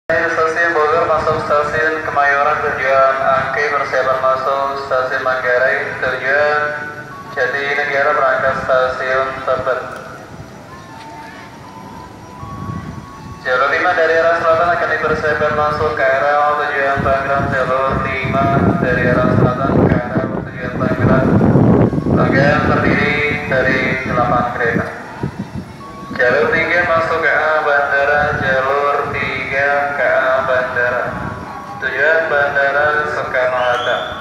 Stasiun Bogor masuk stasiun Kemayoran tujuan Angke, persiapan masuk stasiun Manggarai tujuan Jatinegara berangkat stasiun Tebet. Jalur 5 dari arah selatan akan dipersiapkan masuk ke arah tujuan Tangerang. Jalur 5 dari arah selatan ke arah tujuan Tangerang. Rangkaian terdiri dari 8 kereta. Jalur 3 masuk ke arah bandara. Jalur 3 ke arah bandara. Tujuan Bandara Soekarno-Hatta.